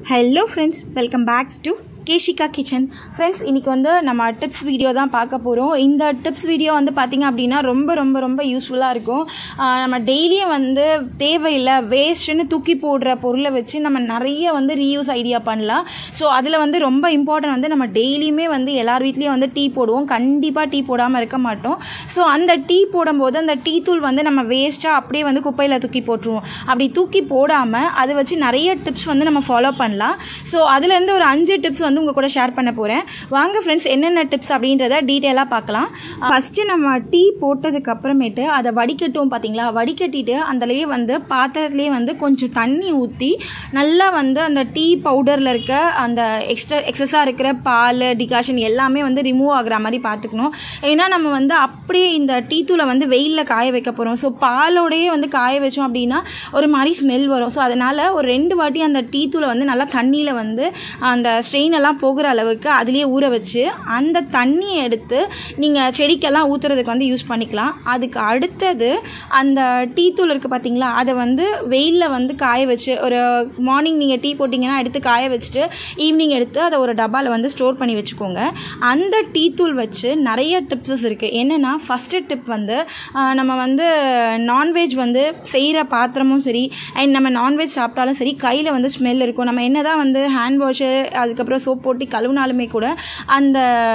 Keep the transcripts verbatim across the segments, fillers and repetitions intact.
Hello friends, welcome back to Keshika kitchen. Friends, இன்னைக்கு வந்து நம்ம டிப்ஸ் வீடியோ தான் பார்க்க போறோம். இந்த டிப்ஸ் வீடியோ வந்து பாத்தீங்க அப்படினா ரொம்ப ரொம்ப ரொம்ப யூஸ்ஃபுல்லா இருக்கும். நம்ம டெய்லியே வந்து தேவையில்லை வேஸ்ட்னு தூக்கி போடுற பொருளை வச்சு நம்ம நிறைய வந்து ரீயூஸ் ஐடியா பண்ணலாம். ஸோ அதில் வந்து ரொம்ப இம்பார்ட்டன்ட் வந்து நம்ம டெய்லியுமே வந்து எல்லார் வீட்லேயும் வந்து டீ போடுவோம். கண்டிப்பாக டீ போடாமல் இருக்க மாட்டோம். ஸோ அந்த டீ போடும்போது அந்த டீ தூள் வந்து நம்ம வேஸ்ட்டாக அப்படியே வந்து குப்பையில் தூக்கி போட்டுருவோம். அப்படி தூக்கி போடாமல் அதை வச்சு நிறைய டிப்ஸ் வந்து நம்ம ஃபாலோ பண்ணலாம். ஸோ அதுலேருந்து ஒரு அஞ்சு டிப்ஸ் வந்து உங்க கூட ஷேர் பண்ண போறேன். வாங்க ஃப்ரெண்ட்ஸ், என்னென்ன டிப்ஸ் அப்படின்றத டீட்டெயிலாக பார்க்கலாம். ஃபர்ஸ்ட் நம்ம டீ போட்டதுக்கு அப்புறமேட்டு அதை வடிகட்டும் பார்த்தீங்களா, வடிகட்டிட்டு அதுலேயே வந்து பாத்திரத்துலேயே வந்து கொஞ்சம் தண்ணி ஊற்றி நல்லா வந்து அந்த டீ பவுடரில் இருக்க அந்த எக்ஸ்ட்ரா எக்ஸஸாக இருக்கிற பால் டிகாஷன் எல்லாமே வந்து ரிமூவ் ஆகிற மாதிரி பார்த்துக்கணும். ஏன்னா நம்ம வந்து அப்படியே இந்த டீ தூளை வந்து வெயிலில் காய வைக்க போகிறோம். ஸோ பாலோடையே வந்து காய வச்சோம் அப்படின்னா ஒரு மாதிரி ஸ்மெல் வரும். ஸோ அதனால் ஒரு ரெண்டு வாட்டி அந்த டீ தூளை வந்து நல்லா தண்ணியில் வந்து அந்த ஸ்ட்ரெயின் எல்லாம் போகிற அளவுக்கு அதுலேயே ஊற வச்சு அந்த தண்ணியை எடுத்து நீங்கள் செடிக்கெல்லாம் ஊற்றுறதுக்கு வந்து யூஸ் பண்ணிக்கலாம். அதுக்கு அடுத்தது அந்த டீ தூள் இருக்குது பார்த்தீங்களா, அதை வந்து வெயிலில் வந்து காய வச்சு ஒரு மார்னிங் நீங்கள் டீ போட்டிங்கன்னா எடுத்து காய வச்சுட்டு ஈவினிங் எடுத்து அதை ஒரு டப்பாவில் வந்து ஸ்டோர் பண்ணி வச்சுக்கோங்க. அந்த டீ தூள் வச்சு நிறைய டிப்ஸஸ் இருக்குது. என்னென்னா ஃபஸ்ட்டு டிப் வந்து நம்ம வந்து நான்வெஜ் வந்து செய்கிற பாத்திரமும் சரி அண்ட் நம்ம நான்வெஜ் சாப்பிட்டாலும் சரி கையில் வந்து ஸ்மெல் இருக்கும். நம்ம என்ன தான் வந்து ஹேண்ட் வாஷு அதுக்கப்புறம் சோப் போட்டு கழுவுனாலுமே கூட அந்த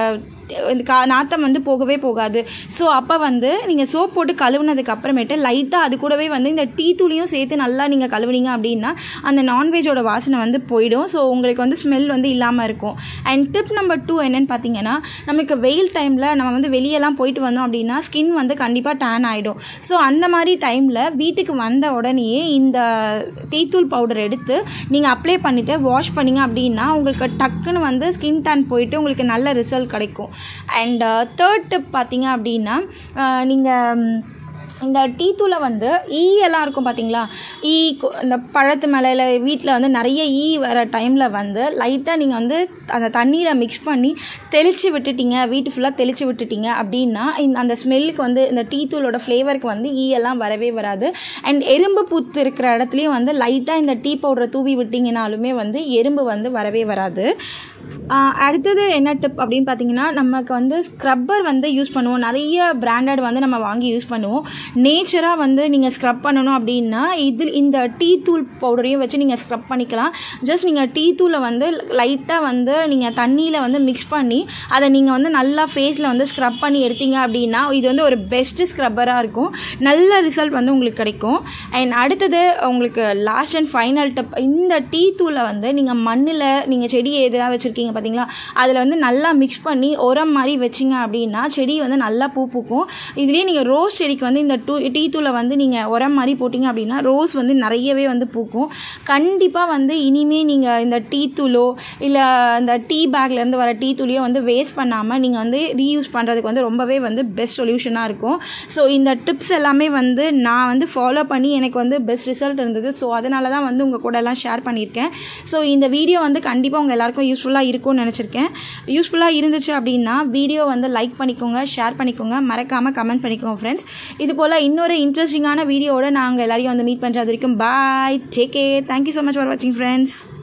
கா நாத்தம் வந்து போகவே போகாது. ஸோ அப்போ வந்து நீங்கள் சோப் போட்டு கழுவுனதுக்கு அப்புறமேட்டு லைட்டாக அது கூடவே வந்து இந்த டீ தூளியும் சேர்த்து நல்லா நீங்கள் கழுவுனீங்க அப்படின்னா அந்த நான்வெஜ்ஜோட வாசனை வந்து போயிடும். ஸோ உங்களுக்கு வந்து ஸ்மெல் வந்து இல்லாமல் இருக்கும். அண்ட் டிப் நம்பர் டூ என்னென்னு பார்த்தீங்கன்னா, நமக்கு வெயில் டைமில் நம்ம வந்து வெளியெல்லாம் போயிட்டு வந்தோம் அப்படின்னா ஸ்கின் வந்து கண்டிப்பாக டேன் ஆகிடும். ஸோ அந்த மாதிரி டைமில் வீட்டுக்கு வந்த உடனேயே இந்த டீ தூள் பவுடர் எடுத்து நீங்கள் அப்ளை பண்ணிவிட்டு வாஷ் பண்ணிங்க அப்படின்னா உங்களுக்கு டக்குன்னு வந்து ஸ்கின் டேன் போயிட்டு உங்களுக்கு நல்ல ரிசல்ட் கிடைக்கும். அண்ட் தேர்ட் டிப் பார்த்தீங்க அப்படின்னா, நீங்கள் இந்த டீ தூளை வந்து ஈ எல்லாம் இருக்கும் பார்த்தீங்களா, ஈ இந்த பழத்து மேலே வீட்டில் வந்து நிறைய ஈ வர டைமில் வந்து லைட்டாக நீங்கள் வந்து அந்த தண்ணியில் மிக்ஸ் பண்ணி தெளித்து விட்டுட்டீங்க, வீட்டு ஃபுல்லாக தெளித்து விட்டுட்டீங்க அப்படின்னா இந்த அந்த ஸ்மெல்லுக்கு வந்து இந்த டீ தூளோட ஃப்ளேவருக்கு வந்து ஈ எல்லாம் வரவே வராது. அண்ட் எறும்பு பூத்து இருக்கிற இடத்துலையும் வந்து லைட்டாக இந்த டீ பவுடரை தூவி விட்டிங்கனாலுமே வந்து எறும்பு வந்து வரவே வராது. அடுத்தது என்ன டிப் அப்படின்னு பார்த்தீங்கன்னா, நமக்கு வந்து ஸ்க்ரப்பர் வந்து யூஸ் பண்ணுவோம். நிறைய பிராண்டட் வந்து நம்ம வாங்கி யூஸ் பண்ணுவோம். நேச்சராக வந்து நீங்கள் ஸ்க்ரப் பண்ணணும் அப்படின்னா இது இந்த டீ தூள் பவுடரையும் வச்சு நீங்கள் ஸ்க்ரப் பண்ணிக்கலாம். ஜஸ்ட் நீங்கள் டீ தூளை வந்து லைட்டாக வந்து நீங்கள் தண்ணியில் வந்து மிக்ஸ் பண்ணி அதை நீங்கள் வந்து நல்லா ஃபேஸில் வந்து ஸ்க்ரப் பண்ணி எடுத்தீங்க அப்படின்னா இது வந்து ஒரு பெஸ்ட்டு ஸ்க்ரப்பராக இருக்கும். நல்ல ரிசல்ட் வந்து உங்களுக்கு கிடைக்கும். அண்ட் அடுத்தது உங்களுக்கு லாஸ்ட் அண்ட் ஃபைனல் டிப், இந்த டீ தூளை வந்து நீங்கள் மண்ணில் நீங்கள் செடி எதாவது வச்சுருக்கீங்க பார்த்தீங்களா, அதில் வந்து நல்லா மிக்ஸ் பண்ணி உரம் மாதிரி வச்சிங்க அப்படின்னா செடி வந்து நல்லா பூ பூக்கும். இதுலேயே நீங்கள் ரோஸ் செடிக்கு வந்து இந்த டூ டீ தூளை வந்து நீங்கள் உரம் மாதிரி போட்டிங்க அப்படின்னா ரோஸ் வந்து நிறையவே வந்து பூக்கும். கண்டிப்பாக வந்து இனிமேல் நீங்கள் இந்த டீ தூளோ இல்லை இந்த டீ பேக்லேருந்து வர டீ தூளையோ வந்து வேஸ்ட் பண்ணாமல் நீங்கள் வந்து ரீயூஸ் பண்ணுறதுக்கு வந்து ரொம்பவே வந்து பெஸ்ட் சொல்யூஷனாக இருக்கும். ஸோ இந்த டிப்ஸ் எல்லாமே வந்து நான் வந்து ஃபாலோ பண்ணி எனக்கு வந்து பெஸ்ட் ரிசல்ட் இருந்தது. ஸோ அதனால தான் வந்து உங்கள் கூட எல்லாம் ஷேர் பண்ணியிருக்கேன். ஸோ இந்த வீடியோ வந்து கண்டிப்பாக உங்கள் எல்லாருக்கும் யூஸ்ஃபுல்லாக இருக்கும்னு நினச்சிருக்கேன். யூஸ்ஃபுல்லாக இருந்துச்சு அப்படின்னா வீடியோ வந்து லைக் பண்ணிக்கோங்க, ஷேர் பண்ணிக்கோங்க, மறக்காமல் கமெண்ட் பண்ணிக்கோங்க ஃப்ரெண்ட்ஸ். இது போல் இன்னொரு இன்ட்ரெஸ்டிங்கான வீடியோவோட நாங்கள் எல்லாரையும் வந்து மீட் பண்ணுறது வரைக்கும் bye, take care, thank you so much for வாட்சிங் ஃப்ரெண்ட்ஸ்.